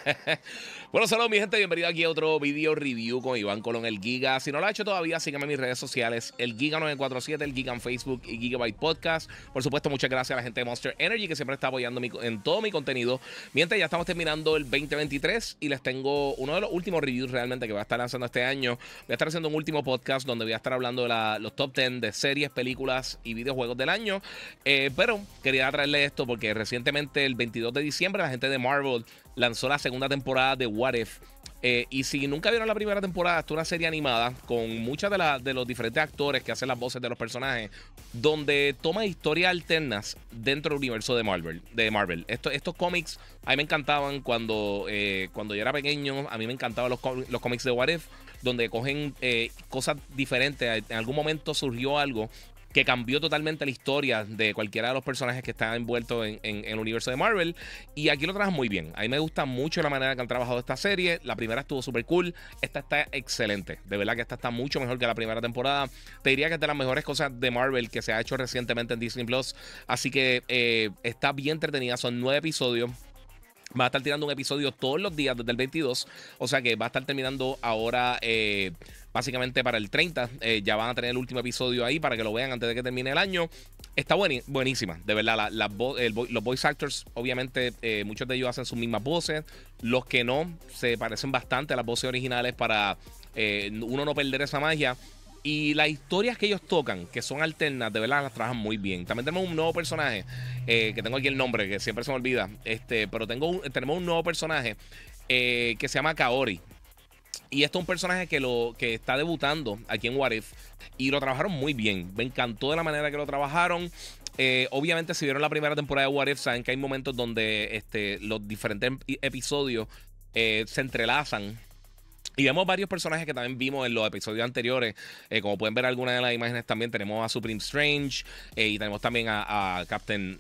Bueno, saludos mi gente, bienvenido aquí a otro video review con Iván Colón, el Giga. Si no lo ha hecho todavía, síganme en mis redes sociales, el Giga947, el Giga en Facebook y Gigabyte Podcast. Por supuesto, muchas gracias a la gente de Monster Energy que siempre está apoyando en todo mi contenido. Mientras ya estamos terminando el 2023 y les tengo uno de los últimos reviews realmente que voy a estar lanzando este año. Voy a estar haciendo un último podcast donde voy a estar hablando de los top 10 de series, películas y videojuegos del año. Pero quería traerle esto porque recientemente, el 22 de diciembre, la gente de Marvel lanzó la segunda temporada de What If. Y si nunca vieron la primera temporada, es una serie animada con muchas de los diferentes actores que hacen las voces de los personajes, donde toma historias alternas dentro del universo de Marvel. Estos cómics a mí me encantaban cuando yo era pequeño. A mí me encantaban los cómics de What If, donde cogen cosas diferentes. En algún momento surgió algo que cambió totalmente la historia de cualquiera de los personajes que están envueltos en el universo de Marvel. Y aquí lo trabajan muy bien. A mí me gusta mucho la manera que han trabajado esta serie. La primera estuvo súper cool. Esta está excelente. De verdad que esta está mucho mejor que la primera temporada. Te diría que es de las mejores cosas de Marvel que se ha hecho recientemente en Disney Plus. Así que está bien entretenida. Son 9 episodios. Va a estar tirando un episodio todos los días desde el 22. O sea que va a estar terminando ahora básicamente para el 30. Ya van a tener el último episodio ahí para que lo vean antes de que termine el año. Está buenísima, de verdad. Los voice actors, obviamente, muchos de ellos hacen sus mismas voces. Los que no, se parecen bastante a las voces originales para uno no perder esa magia. Y las historias que ellos tocan, que son alternas, de verdad las trabajan muy bien. También tenemos un nuevo personaje, que tengo aquí el nombre, que siempre se me olvida. Pero tenemos un nuevo personaje que se llama Kaori. Y esto es un personaje que está debutando aquí en What If. Y lo trabajaron muy bien. Me encantó de la manera que lo trabajaron. Obviamente, si vieron la primera temporada de What If, saben que hay momentos donde los diferentes episodios se entrelazan. Y vemos varios personajes que también vimos en los episodios anteriores. Como pueden ver algunas de las imágenes también, tenemos a Supreme Strange. Y tenemos también a Captain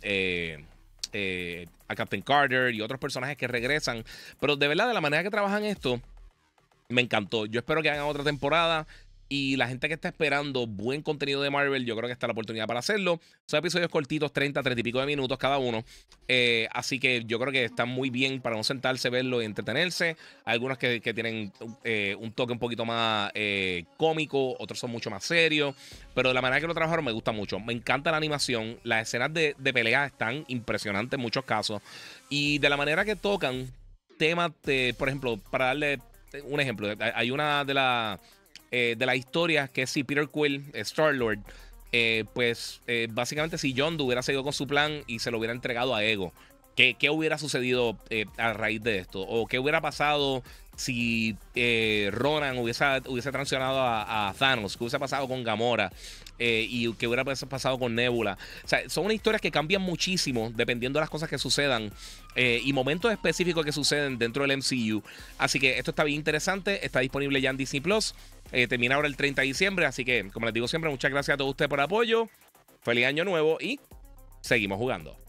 Carter y otros personajes que regresan. Pero de verdad, de la manera que trabajan esto, me encantó. Yo espero que hagan otra temporada. Y la gente que está esperando buen contenido de Marvel, yo creo que está la oportunidad para hacerlo. Son episodios cortitos, 30 y pico de minutos cada uno. Así que yo creo que están muy bien para no sentarse, verlo y entretenerse. Hay algunos que tienen un toque un poquito más cómico, otros son mucho más serios. Pero de la manera que lo trabajaron me gusta mucho. Me encanta la animación. Las escenas de pelea están impresionantes en muchos casos. Y de la manera que tocan temas, por ejemplo, para darle un ejemplo, hay una de las historias que si Peter Quill, Star-Lord, básicamente si Yondu hubiera seguido con su plan y se lo hubiera entregado a Ego, ¿qué hubiera sucedido a raíz de esto? ¿O qué hubiera pasado si Ronan hubiese traicionado a Thanos? ¿Qué hubiese pasado con Gamora? Y qué hubiera pasado con Nebula. O sea, son unas historias que cambian muchísimo dependiendo de las cosas que sucedan y momentos específicos que suceden dentro del MCU. Así que esto está bien interesante. Está disponible ya en Disney Plus. Termina ahora el 30 de diciembre. Así que, como les digo siempre, muchas gracias a todos ustedes por el apoyo. Feliz año nuevo y seguimos jugando.